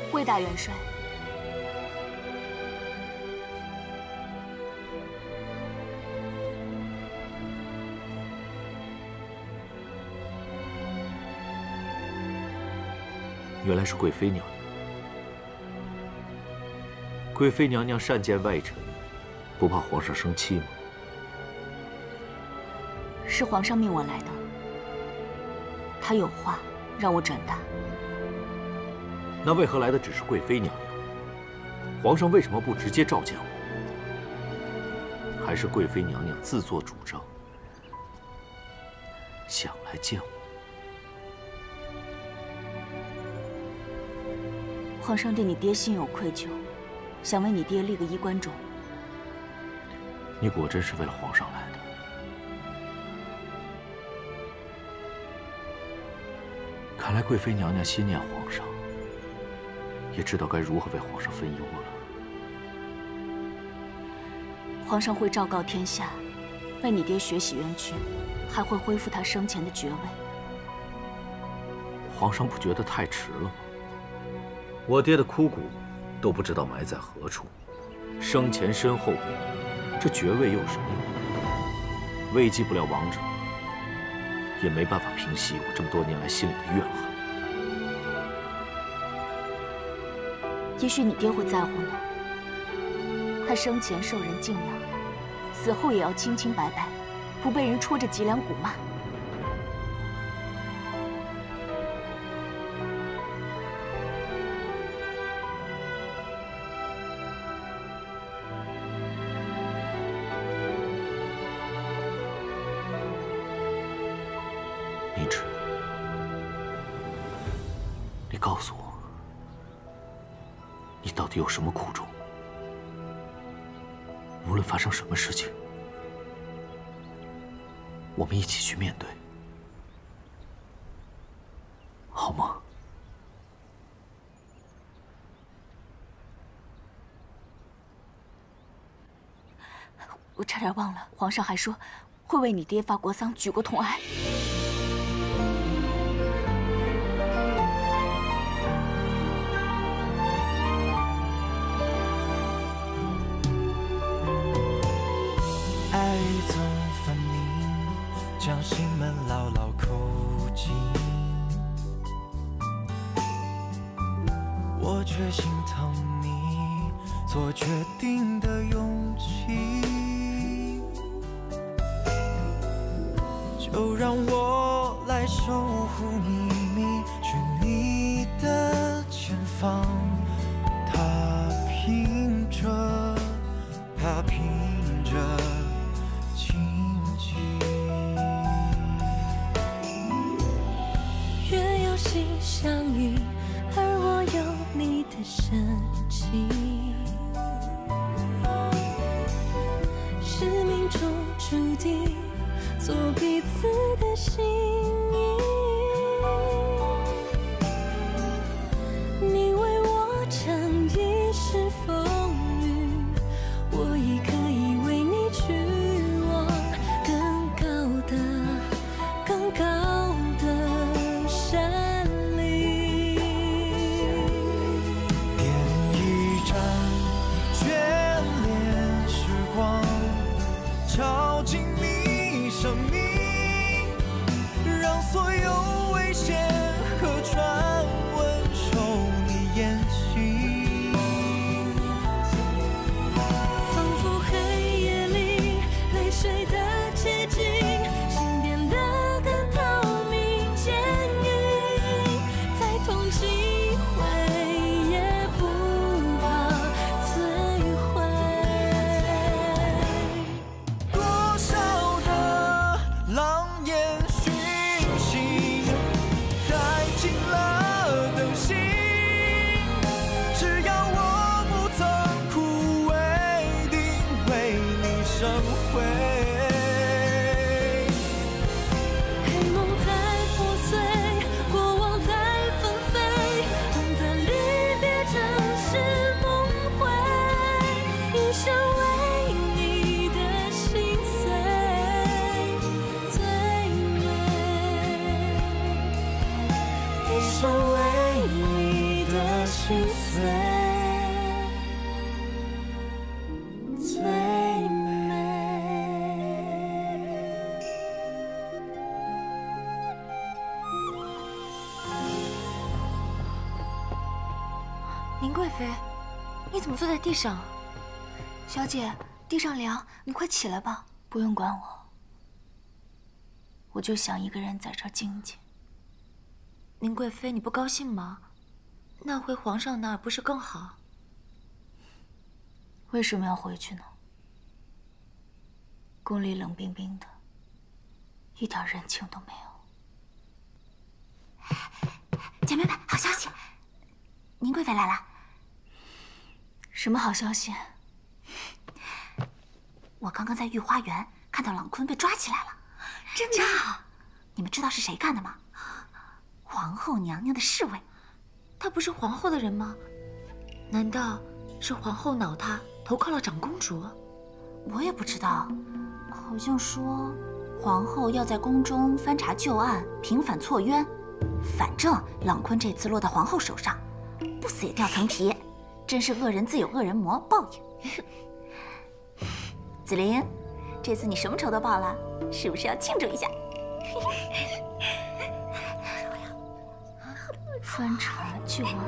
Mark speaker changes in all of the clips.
Speaker 1: 魏大元帅，
Speaker 2: 原来是贵妃娘娘。贵妃娘娘善见外臣，不怕皇上生气吗？
Speaker 1: 是皇上命我来的，他有话让我转达。
Speaker 2: 那为何来的只是贵妃娘娘？皇上为什么不直接召见我？还是贵妃娘娘自作主张，想来见我？
Speaker 1: 皇上对你爹心有愧疚，想为你爹立个衣冠冢。
Speaker 2: 你果真是为了皇上来的？看来贵妃娘娘心念皇上，也知道该如何为皇上分忧了。
Speaker 1: 皇上会昭告天下，为你爹血洗冤屈，还会恢复他生前的爵位。
Speaker 2: 皇上不觉得太迟了吗？我爹的枯骨都不知道埋在何处，生前身后兵，这爵位又有什么用？慰藉不了亡者，也没办法平息我这么多年来心里的怨恨。
Speaker 1: 也许你爹会在乎呢。他生前受人敬仰，死后也要清清白白，不被人戳着脊梁骨骂。
Speaker 2: 明智，你告诉我，你到底有什么苦衷？无论发生什么事情，我们一起去面对，好吗？
Speaker 1: 我差点忘了，皇上还说会为你爹发国丧，举国同哀。
Speaker 3: 爱总分明，将心门牢牢扣紧，我却心疼你做决定的勇气。就让我来守护秘密，去你的前方。他凭着，他凭着荆棘。
Speaker 4: 月有心相印，而我有你的深情。是命中注定，做彼此的心意。你为我心碎最美。
Speaker 1: 宁贵妃，你怎么坐在地上？小姐，地上凉，你快起来吧。不用管我，我就想一个人在这儿静静。宁贵妃，你不高兴吗？那回皇上那儿不是更好？为什么要回去呢？宫里冷冰冰的，一点人情都没有。姐妹们，好消息！宁贵妃来了。什么好消息？我刚刚在御花园看到朗坤被抓起来了。真的？你们知道是谁干的吗？皇后娘娘的侍卫。他不是皇后的人吗？难道是皇后恼他投靠了长公主？我也不知道，好像说皇后要在宫中翻查旧案，平反错冤。反正朗坤这次落到皇后手上，不死也掉层皮，真是恶人自有恶人磨，报应。紫菱，这次你什么仇都报了，是不是要庆祝一下？翻查旧案。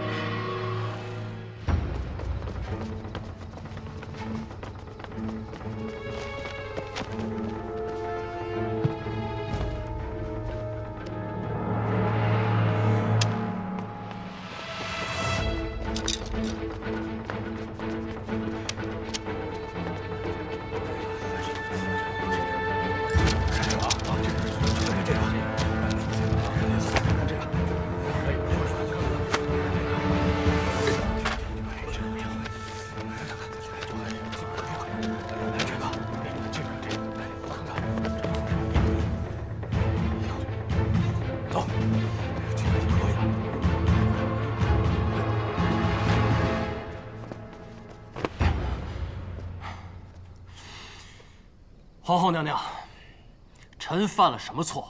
Speaker 5: 皇后娘娘，臣犯了什么错？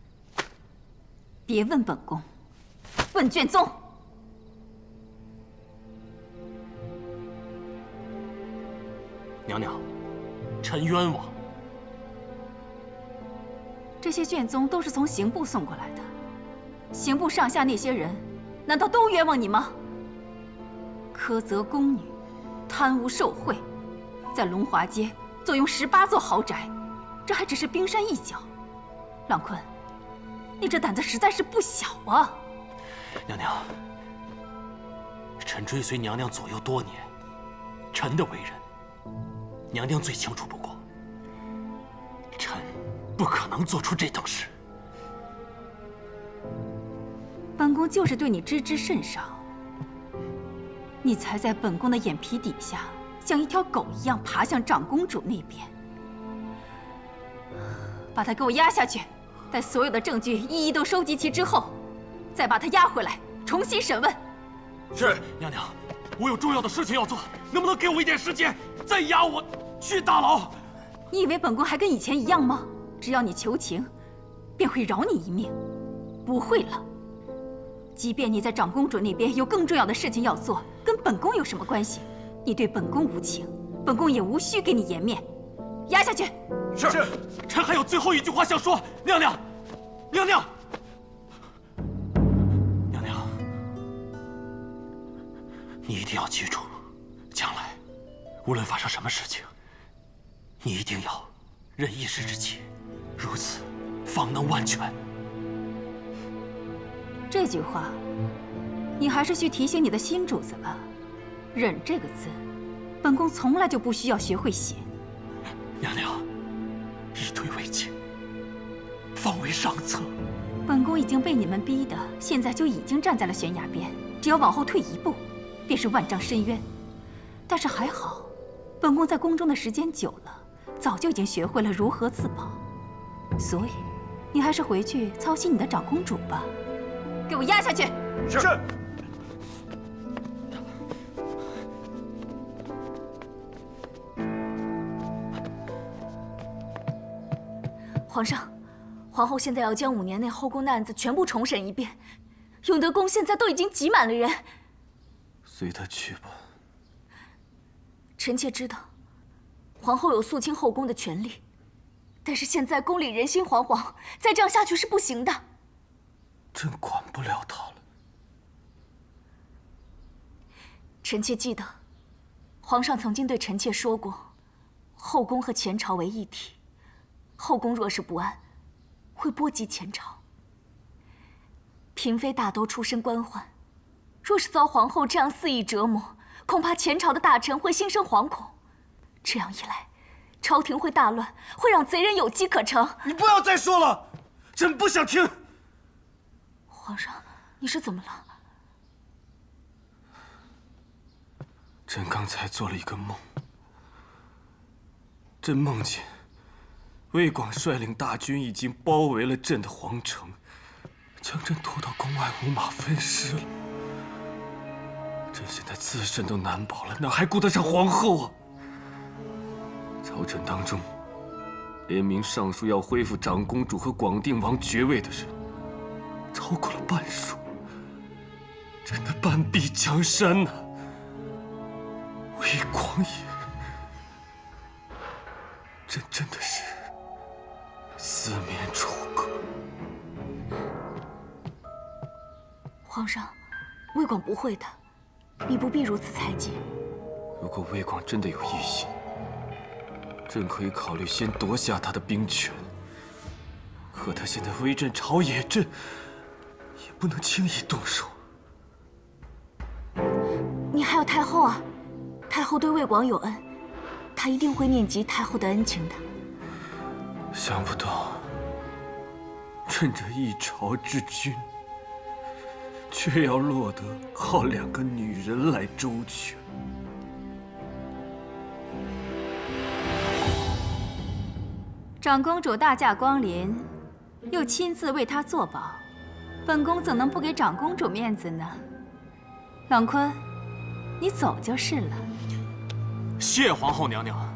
Speaker 1: 别问本宫，问卷宗。
Speaker 5: 娘娘，臣冤枉。
Speaker 1: 这些卷宗都是从刑部送过来的，刑部上下那些人，难道都冤枉你吗？苛责宫女，贪污受贿，在龙华街坐拥18座豪宅，这还只是冰山一角。朗坤，你这胆子实在是不小啊！
Speaker 5: 娘娘，臣追随娘娘左右多年，臣的为人，娘娘最清楚不过。臣不可能做出这等事。
Speaker 1: 本宫就是对你知之甚少，你才在本宫的眼皮底下，像一条狗一样爬向长公主那边。把她给我押下去，待所有的证据一一都收集齐之后，再把她押回来重新审问。
Speaker 5: 是，娘娘，我有重要的事情要做，能不能给我一点时间，再押我去大牢？
Speaker 1: 你以为本宫还跟以前一样吗？只要你求情，便会饶你一命。不会了。即便你在长公主那边有更重要的事情要做，跟本宫有什么关系？你对本宫无情，本宫也无需给你颜面。押下去。
Speaker 5: 是。臣还有最后一句话想说，娘娘，娘娘，娘娘，你一定要记住，将来无论发生什么事情，你一定要忍一时之气，如此方能万全。
Speaker 1: 这句话，你还是去提醒你的新主子吧。忍这个字，本宫从来就不需要学会写。
Speaker 5: 娘娘，以退为进，方为上策。
Speaker 1: 本宫已经被你们逼的，现在就已经站在了悬崖边，只要往后退一步，便是万丈深渊。但是还好，本宫在宫中的时间久了，早就已经学会了如何自保。所以，你还是回去操心你的长公主吧。给我押下去！
Speaker 5: 是。
Speaker 1: 皇上，皇后现在要将5年内后宫的案子全部重审一遍，永德宫现在都已经挤满了人，
Speaker 3: 随他去吧。
Speaker 1: 臣妾知道，皇后有肃清后宫的权利，但是现在宫里人心惶惶，再这样下去是不行的。
Speaker 3: 朕管不了他了。
Speaker 1: 臣妾记得，皇上曾经对臣妾说过，后宫和前朝为一体，后宫若是不安，会波及前朝。嫔妃大都出身官宦，若是遭皇后这样肆意折磨，恐怕前朝的大臣会心生惶恐。这样一来，朝廷会大乱，会让贼人有机可乘。
Speaker 3: 你不要再说了，朕不想听。
Speaker 1: 皇上，你是怎么了？
Speaker 3: 朕刚才做了一个梦，朕梦见魏广率领大军已经包围了朕的皇城，将朕拖到宫外五马分尸了。朕现在自身都难保了，哪还顾得上皇后啊？朝臣当中，联名上书要恢复长公主和广定王爵位的人，超过了半数。朕的半壁江山呐，魏广也，朕真的是四面楚歌。
Speaker 1: 皇上，魏广不会的，你不必如此猜忌。
Speaker 3: 如果魏广真的有异心，朕可以考虑先夺下他的兵权。可他现在威震朝野，朕也不能轻易动手。
Speaker 1: 你还有太后啊，太后对魏广有恩，她一定会念及太后的恩情的。
Speaker 3: 想不到，朕这一朝之君，却要落得靠2个女人来周全。
Speaker 6: 长公主大驾光临，又亲自为她作保，本宫怎能不给长公主面子呢？朗坤，你走就是了。
Speaker 5: 谢皇后娘娘。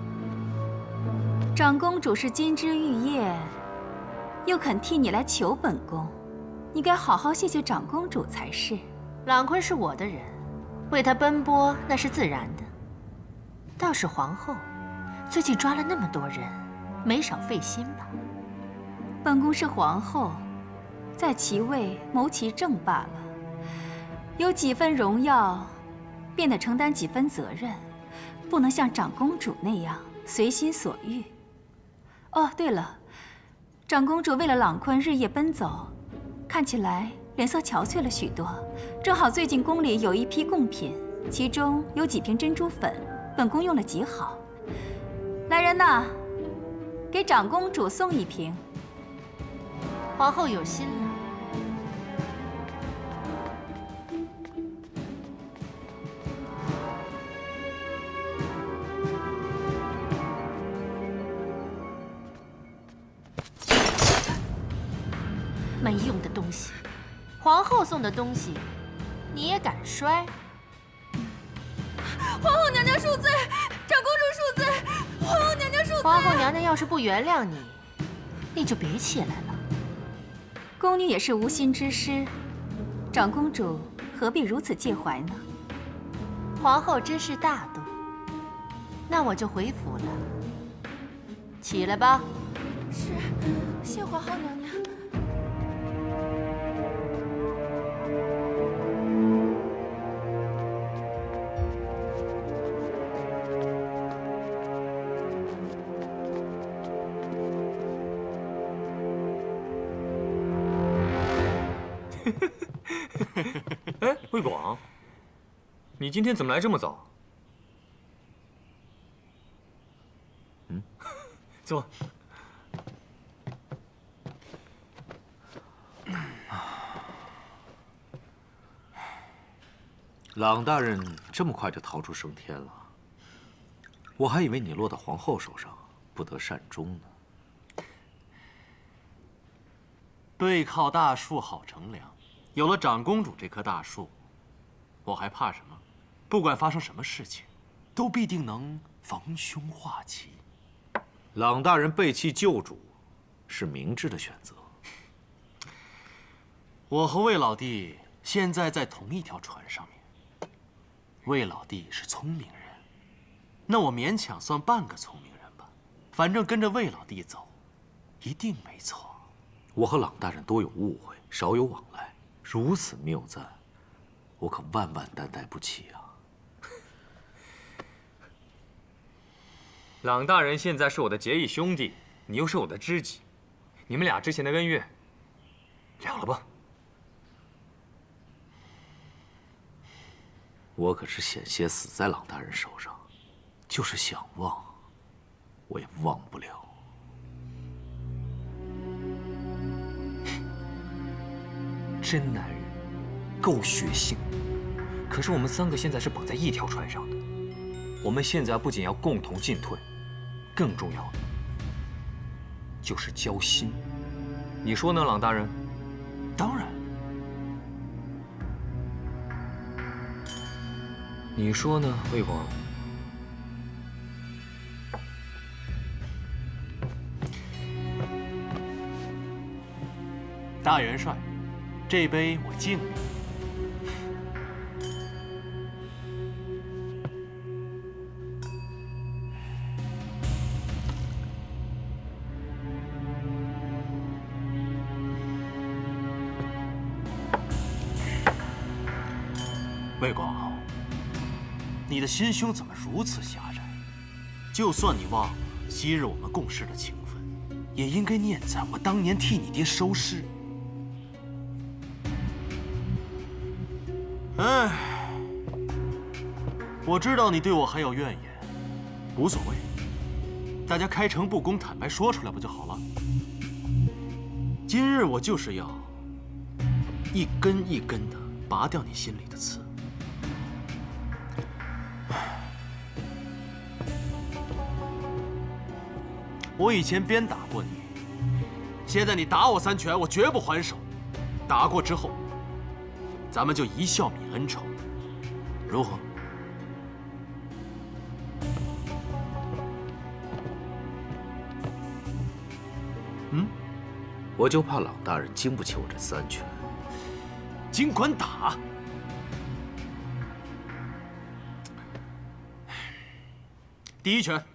Speaker 6: 长公主是金枝玉叶，又肯替你来求本宫，你该好好谢谢长公主才是。
Speaker 7: 朗坤是我的人，为他奔波那是自然的。倒是皇后，最近抓了那么多人，没少费心吧？
Speaker 6: 本宫是皇后，在其位谋其政罢了，有几分荣耀，便得承担几分责任，不能像长公主那样随心所欲。哦，对了，长公主为了朗坤日夜奔走，看起来脸色憔悴了许多。正好最近宫里有一批贡品，其中有几瓶珍珠粉，本宫用了极好。来人呐，给长公主送一瓶。
Speaker 7: 皇后有心了。没用的东西，皇后送的东西，你也敢摔？
Speaker 4: 皇后娘娘恕罪，长公主恕罪，皇后娘娘恕罪。
Speaker 7: 皇后娘娘要是不原谅你，你就别起来了。
Speaker 6: 宫女也是无心之失，长公主何必如此介怀呢？
Speaker 7: 皇后真是大度，那我就回府了。起来吧。
Speaker 4: 是，谢皇后娘娘。
Speaker 2: 哎，魏广，你今天怎么来这么早？坐。 朗大人这么快就逃出升天了，我还以为你落到皇后手上，不得善终呢。
Speaker 5: 背靠大树好乘凉，有了长公主这棵大树，我还怕什么？不管发生什么事情，都必定能逢凶化吉。
Speaker 2: 朗大人背弃旧主，是明智的选择。
Speaker 5: 我和魏老弟现在在同一条船上面， 魏老弟是聪明人，那我勉强算半个聪明人吧。反正跟着魏老弟走，一定没错。
Speaker 2: 我和朗大人多有误会，少有往来，如此谬赞，我可万万担待不起啊！
Speaker 8: 朗大人现在是我的结义兄弟，你又是我的知己，你们俩之前的恩怨，了了吧？
Speaker 2: 我可是险些死在朗大人手上，就是想忘，我也忘不了。
Speaker 8: 真男人，够血性。可是我们3个现在是绑在一条船上的，我们现在不仅要共同进退，更重要的就是交心。你说呢，朗大人？
Speaker 5: 当然。
Speaker 8: 你说呢，魏广？
Speaker 5: 大元帅，这杯我敬你。魏广，你的心胸怎么如此狭窄？就算你忘了昔日我们共事的情分，也应该念在我当年替你爹收尸。哎，我知道你对我还有怨言，无所谓，大家开诚布公，坦白说出来不就好了？今日我就是要一根一根的拔掉你心里的刺。我以前鞭打过你，现在你打我3拳，我绝不还手。打过之后，咱们就一笑泯恩仇，如何？
Speaker 2: 我就怕朗大人经不起我这3拳。
Speaker 5: 尽管打。第1拳，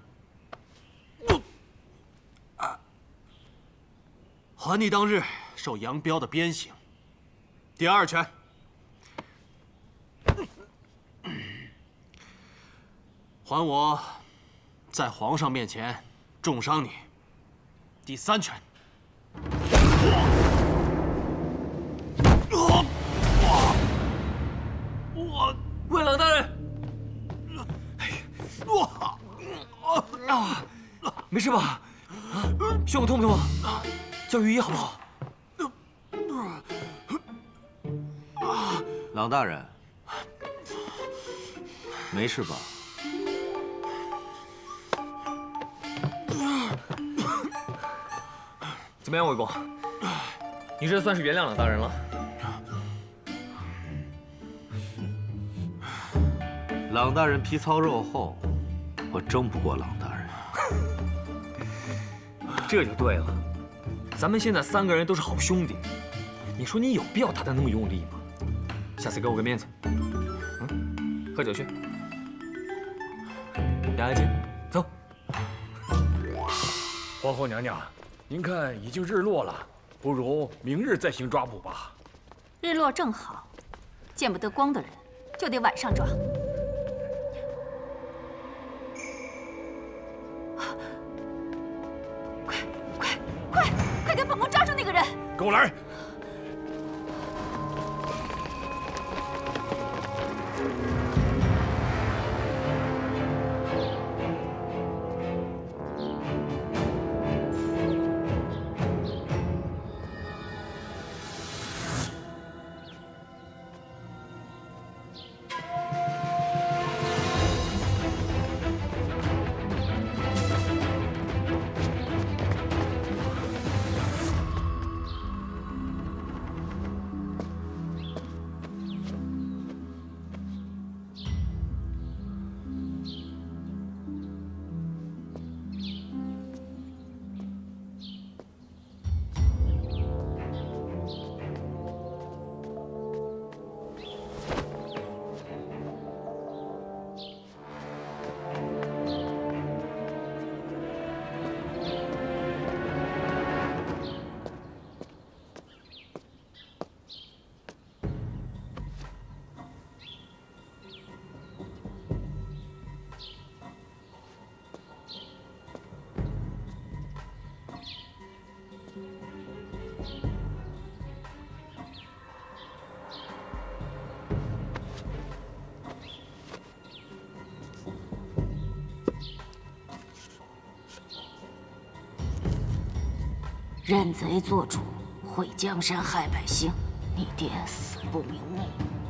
Speaker 5: 还你当日受杨彪的鞭刑。第2拳，还我在皇上面前重伤你。第3拳，
Speaker 8: 魏朗大人，没事吧？胸口痛不痛？叫御医好不好？
Speaker 2: 朗大人，没事吧？
Speaker 8: 怎么样，魏公？你这算是原谅朗大人了。
Speaker 2: 朗大人皮糙肉厚，我争不过朗大人。
Speaker 8: 这就对了，咱们现在3个人都是好兄弟，你说你有必要打得那么用力吗？下次给我个面子。喝酒去。杨爱卿，走。
Speaker 9: 皇后娘娘，您看已经日落了，不如明日再行抓捕吧。
Speaker 6: 日落正好，见不得光的人就得晚上抓。快点本宫抓住那个人！
Speaker 9: 给我来！
Speaker 1: 认贼作主，毁江山害百姓，你爹死不瞑目。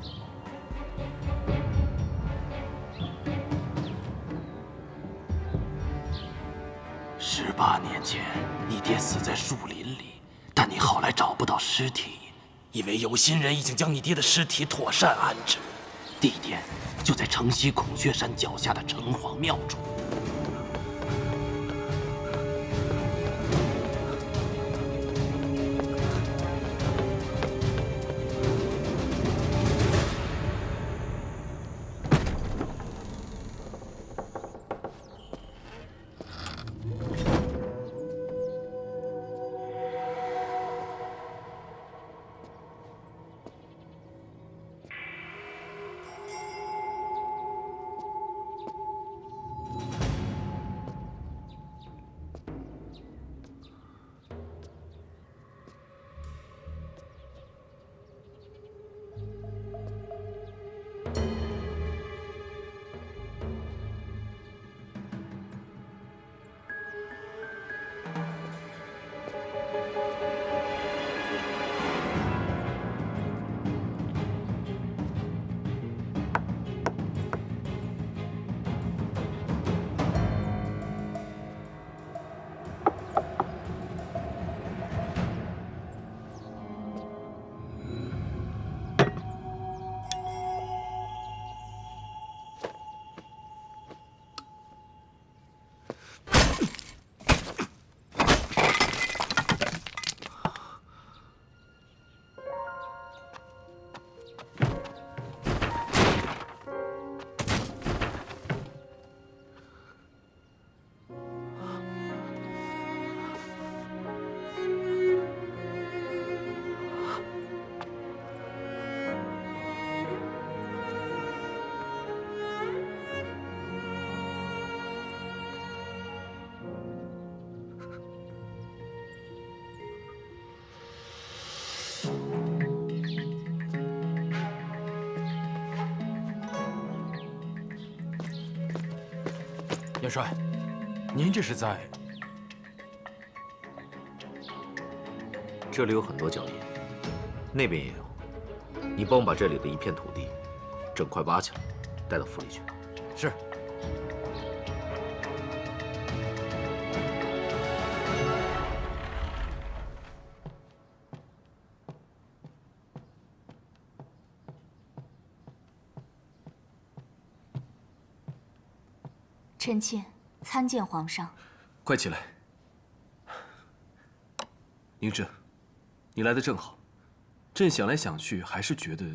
Speaker 10: 18年前，你爹死在树林里，但你后来找不到尸体，以为有心人已经将你爹的尸体妥善安置，地点就在城西孔雀山脚下的城隍庙中。
Speaker 9: 元帅，您这是在……
Speaker 2: 这里有很多脚印，那边也有。你帮我把这里的一片土地整块挖起来，带到府里去。
Speaker 9: 是。
Speaker 1: 臣妾参见皇上。
Speaker 11: 快起来，宁震，你来的正好。朕想来想去，还是觉得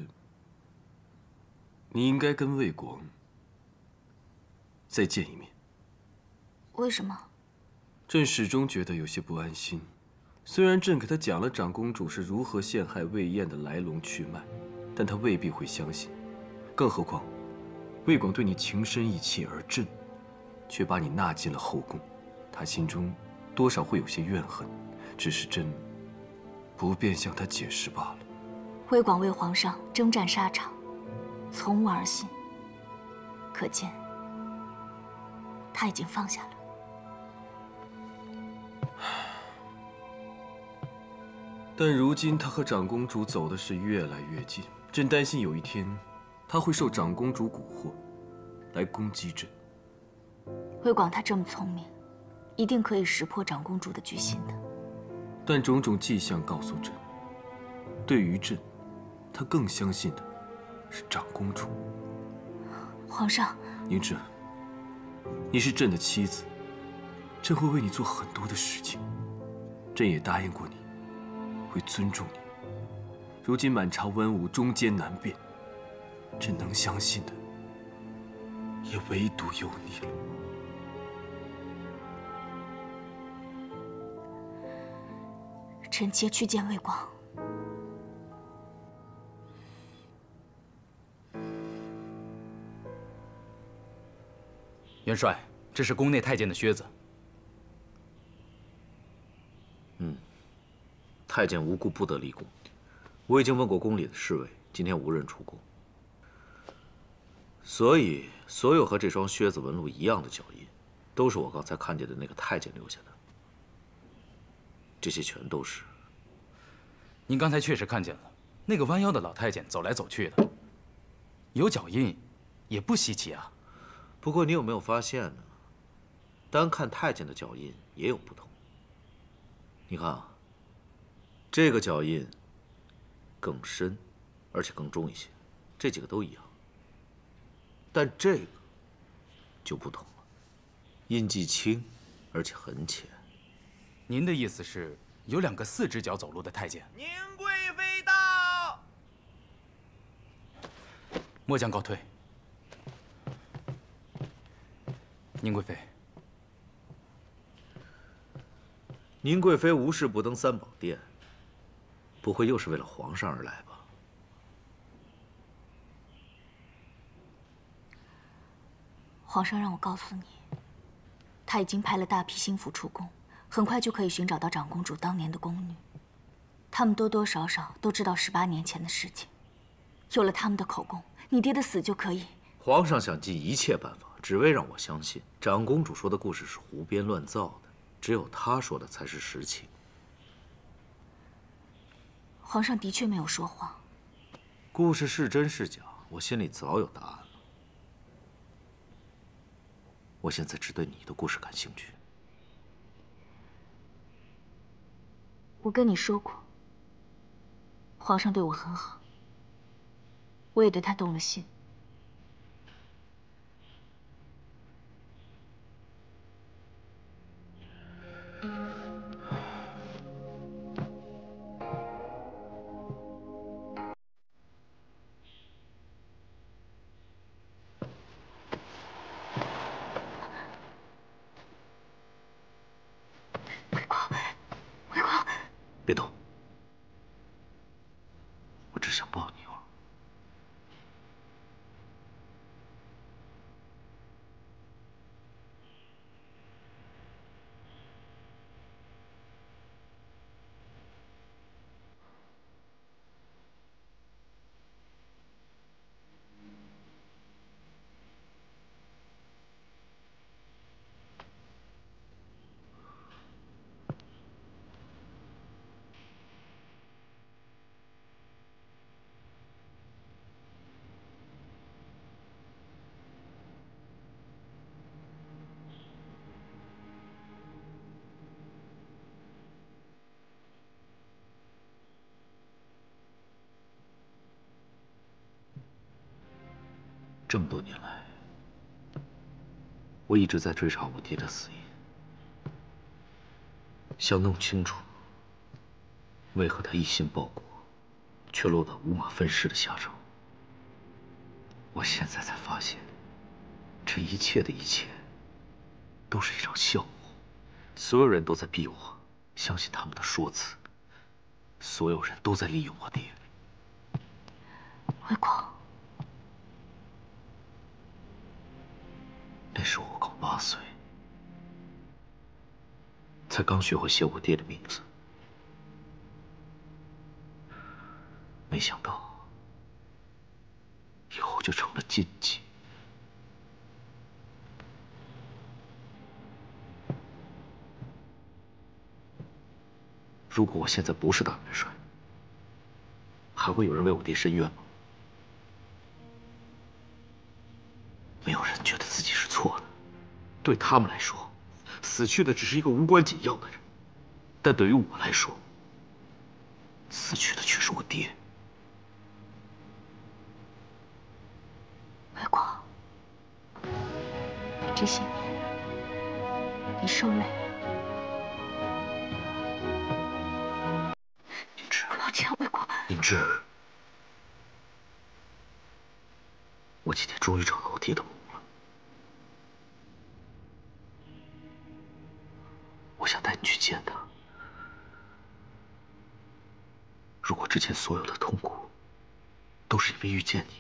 Speaker 11: 你应该跟魏广再见一面。
Speaker 1: 为什么？
Speaker 11: 朕始终觉得有些不安心。虽然朕给他讲了长公主是如何陷害魏燕的来龙去脉，但他未必会相信。更何况，魏广对你情深意切，而朕却把你纳进了后宫，他心中多少会有些怨恨，只是朕不便向他解释罢了。
Speaker 1: 魏广为皇上征战沙场，从无儿心，可见他已经放下了。
Speaker 11: 但如今他和长公主走的是越来越近，朕担心有一天他会受长公主蛊惑，来攻击朕。
Speaker 1: 魏广他这么聪明，一定可以识破长公主的居心的。
Speaker 11: 但种种迹象告诉朕，对于朕，他更相信的是长公主。
Speaker 1: 皇上，
Speaker 11: 宁震，你是朕的妻子，朕会为你做很多的事情。朕也答应过你，会尊重你。如今满朝文武中间难辨，朕能相信的，也唯独有你了。
Speaker 1: 臣妾去见魏广。
Speaker 9: 元帅，这是宫内太监的靴子。
Speaker 2: 太监无故不得立宫。我已经问过宫里的侍卫，今天无人出宫。所以，所有和这双靴子纹路一样的脚印，都是我刚才看见的那个太监留下的。 这些全都是。
Speaker 9: 您刚才确实看见了，那个弯腰的老太监走来走去的，有脚印，也不稀奇啊。
Speaker 2: 不过你有没有发现呢？单看太监的脚印也有不同。你看啊，这个脚印更深，而且更重一些，这几个都一样。但这个就不同了，印记轻，而且很浅。
Speaker 9: 您的意思是，有2个4只脚走路的太监？
Speaker 3: 宁贵妃到。
Speaker 9: 末将告退。宁贵妃，
Speaker 2: 宁贵妃无事不登三宝殿，不会又是为了皇上而来吧？
Speaker 1: 皇上让我告诉你，他已经派了大批心腹出宫，很快就可以寻找到长公主当年的宫女。他们多多少少都知道18年前的事情，有了他们的口供，你爹的死就可以。
Speaker 2: 皇上想尽一切办法，只为让我相信长公主说的故事是胡编乱造的，只有她说的才是实情。
Speaker 1: 皇上的确没有说谎。
Speaker 2: 故事是真是假，我心里早有答案了。我现在只对你的故事感兴趣。
Speaker 1: 我跟你说过，皇上对我很好，我也对他动了心。
Speaker 2: 别动，我只想抱你一会儿。这么多年来，我一直在追查我爹的死因，想弄清楚为何他一心报国，却落到五马分尸的下场。我现在才发现，这一切的一切，都是一场笑话。所有人都在逼我相信他们的说辞，所有人都在利用我爹。
Speaker 1: 魏广。
Speaker 2: 那时我刚8岁，才刚学会写我爹的名字。没想到，以后就成了禁忌。如果我现在不是大元帅，还会有人为我爹申冤吗？没有人觉得自己是错的，对他们来说，死去的只是一个无关紧要的人，但对于我来说，死去的却是我爹。
Speaker 1: 魏广，这些年你受累了。
Speaker 2: 宁芝，
Speaker 1: 不要这样，魏广。
Speaker 2: 宁芝，我今天终于找到我爹的墓了。我想带你去见他。如果之前所有的痛苦都是因为遇见你，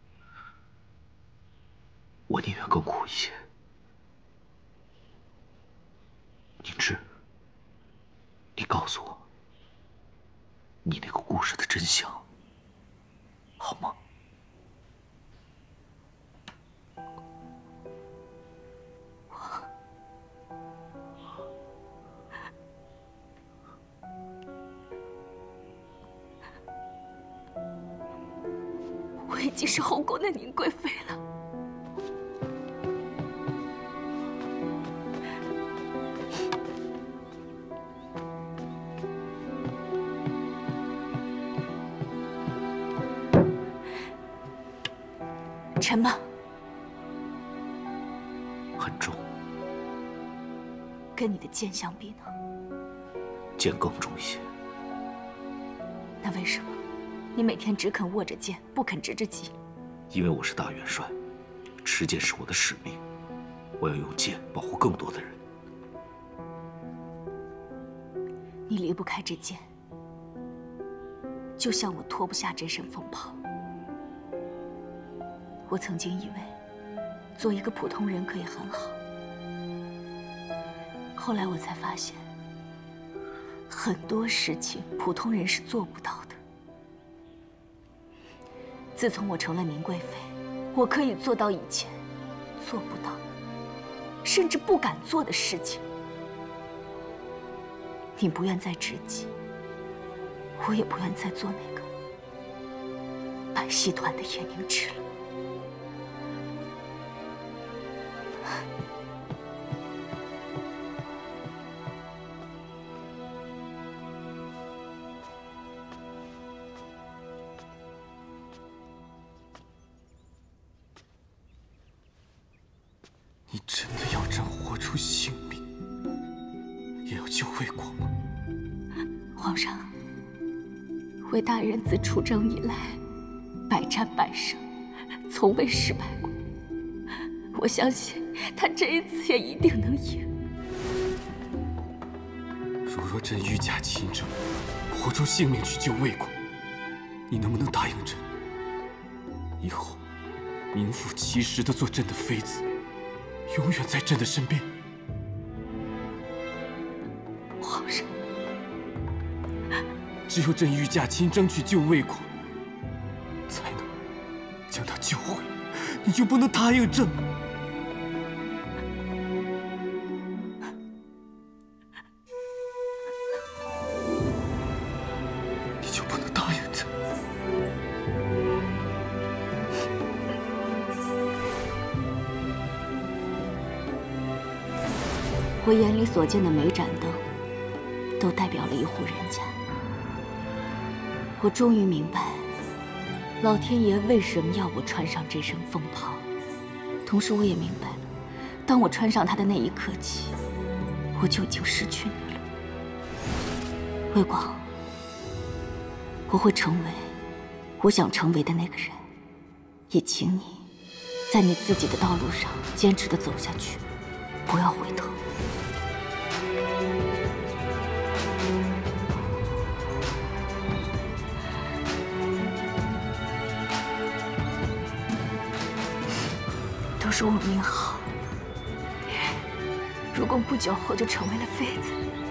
Speaker 2: 我宁愿更苦一些。宁芝，你告诉我，你那个故事的真相，好吗？
Speaker 4: 经是后宫的宁贵妃了。沉吗？
Speaker 2: 很重。
Speaker 4: 跟你的剑相比呢？
Speaker 2: 剑更重一些。
Speaker 4: 那为什么你每天只肯握着剑，不肯执着戟？
Speaker 2: 因为我是大元帅，持剑是我的使命，我要用剑保护更多的人。
Speaker 4: 你离不开这剑，就像我脱不下这身风袍。我曾经以为做一个普通人可以很好，后来我才发现，很多事情普通人是做不到的。自从我成了宁贵妃，我可以做到以前做不到，甚至不敢做的事情。你不愿再执戟，我也不愿再做那个白戏团的叶凝之了。
Speaker 11: 你真的要朕活出性命，也要救魏国吗？
Speaker 4: 皇上，魏大人自出征以来，百战百胜，从未失败过。我相信他这一次也一定能赢。
Speaker 11: 若朕御驾亲征，活出性命去救魏国，你能不能答应朕，以后名副其实的做朕的妃子，永远在朕的身边？
Speaker 4: 皇上，
Speaker 11: 只有朕御驾亲征去救魏国，才能将他救回。你就不能答应朕吗？你就不能答应朕？
Speaker 4: 我眼里所见的每盏灯，都代表了一户人家。我终于明白，老天爷为什么要我穿上这身风袍。同时，我也明白了，当我穿上它的那一刻起，我就已经失去你了。魏广，我会成为我想成为的那个人，也请你，在你自己的道路上坚持地走下去，不要回头。都是我命好，如果不久后就成为了妃子，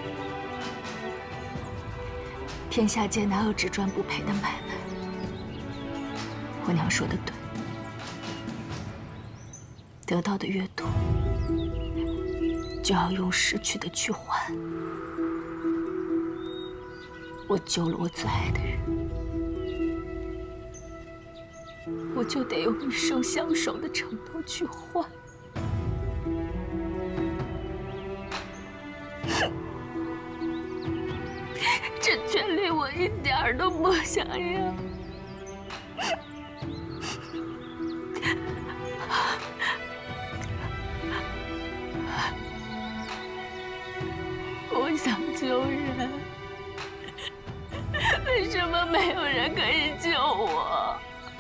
Speaker 4: 天下间哪有只赚不赔的买卖？我娘说的对，得到的越多，就要用失去的去还。我救了我最爱的人，我就得用一生相守的承诺去换。这权利我一点儿都不想要。我想救人，为什么没有人可以救我？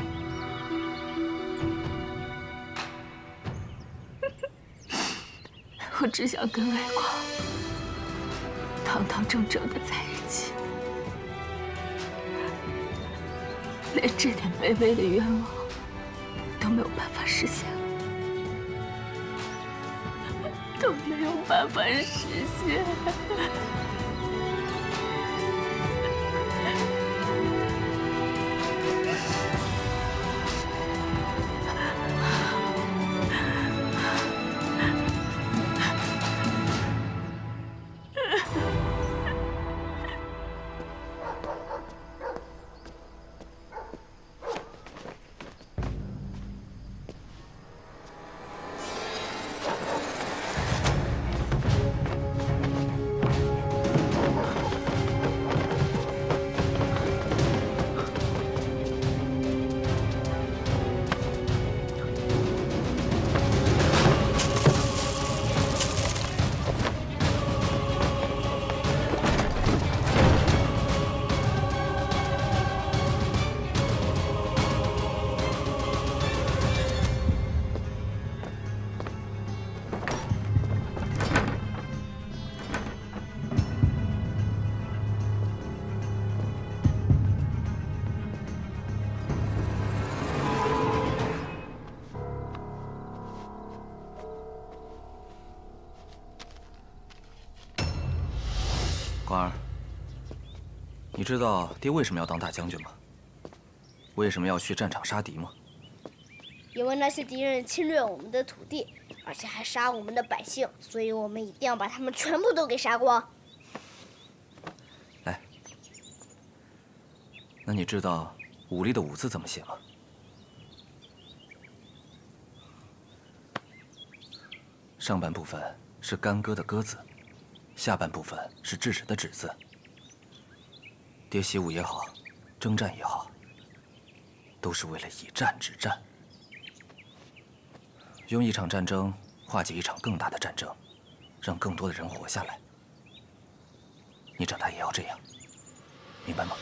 Speaker 4: 我只想跟魏广堂堂正正的在一起，连这点卑微的愿望都没有办法实现，都没有办法实现。
Speaker 9: 花，你知道爹为什么要当大将军吗？为什么要去战场杀敌吗？
Speaker 12: 因为那些敌人侵略我们的土地，而且还杀我们的百姓，所以我们一定要把他们全部都给杀光。
Speaker 9: 来，那你知道武力的武字怎么写吗？上半部分是干戈的戈字，下半部分是制止的止字。爹习武也好，征战也好，都是为了以战止战，用一场战争化解一场更大的战争，让更多的人活下来。你长大也要这样，明白吗？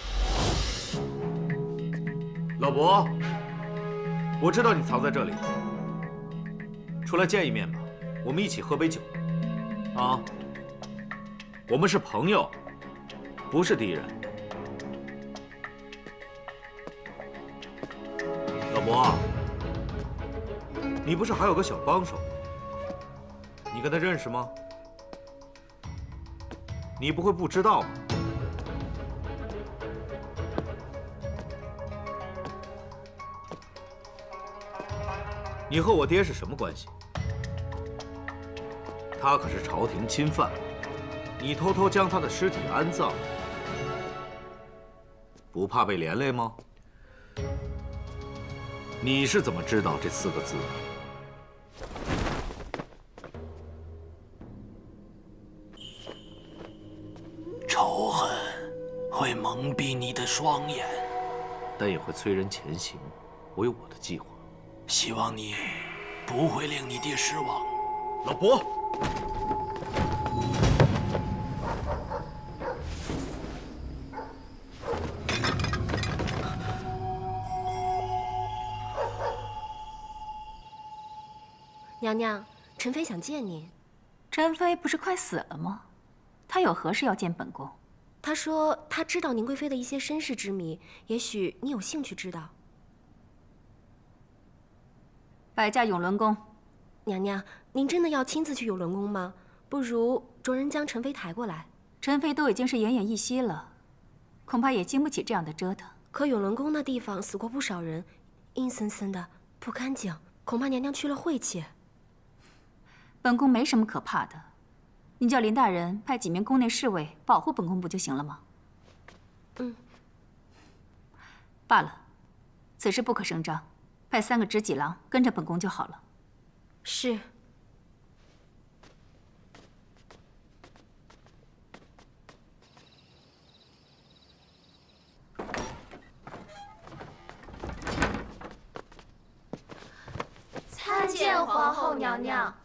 Speaker 2: 老伯，我知道你藏在这里，出来见一面吧，我们一起喝杯酒。啊，我们是朋友，不是敌人。老伯，你不是还有个小帮手？你跟他认识吗？你不会不知道吧？你和我爹是什么关系？他可是朝廷钦犯，你偷偷将他的尸体安葬，不怕被连累吗？你是怎么知道这4个字的？
Speaker 10: 仇恨会蒙蔽你的双眼，
Speaker 2: 但也会催人前行。我有我的计划，
Speaker 10: 希望你不会令你爹失望。
Speaker 2: 老伯，
Speaker 13: 娘娘，陈妃想见您。
Speaker 6: 陈妃不是快死了吗？她有何事要见本宫？
Speaker 13: 她说她知道宁贵妃的一些身世之谜，也许你有兴趣知道。
Speaker 6: 摆驾永伦宫。
Speaker 13: 娘娘，您真的要亲自去永伦宫吗？不如着人将陈妃抬过来。
Speaker 6: 陈妃都已经是奄奄一息了，恐怕也经不起这样的折腾。
Speaker 13: 可永伦宫那地方死过不少人，阴森森的，不干净，恐怕娘娘去了晦气。
Speaker 6: 本宫没什么可怕的，你叫林大人派几名宫内侍卫保护本宫不就行了吗？
Speaker 13: 嗯。
Speaker 6: 罢了，此事不可声张，派3个执戟郎跟着本宫就好了。
Speaker 13: 是。
Speaker 12: 参见皇后娘娘。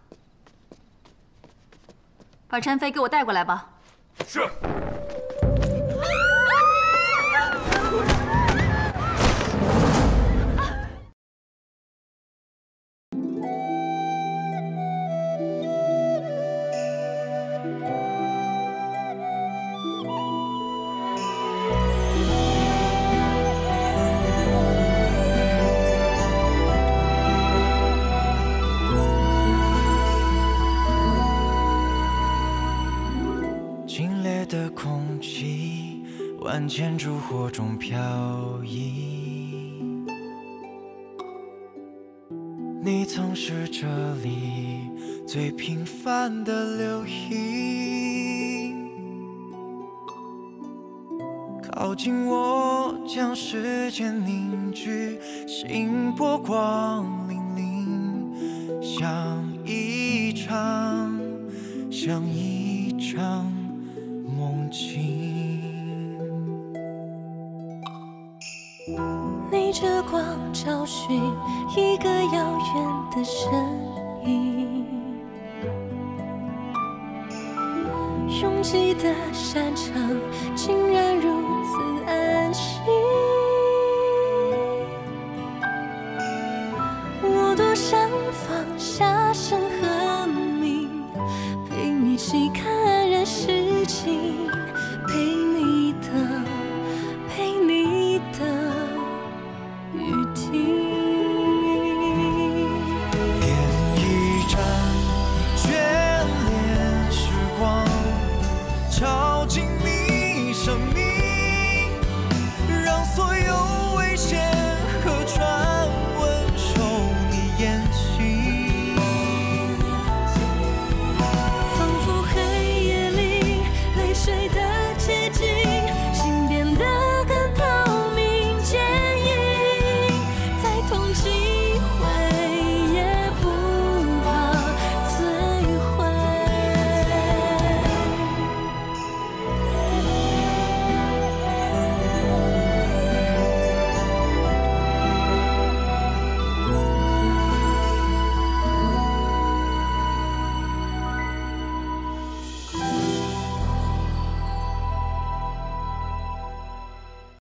Speaker 6: 把陈妃给我带过来吧。
Speaker 2: 是。
Speaker 3: 万千烛火中飘逸，你曾是这里最平凡的流萤，靠近我，将时间凝聚，心波光粼粼，像一场梦境。
Speaker 14: 逆着光找寻一个遥远的身影，拥挤的山场竟然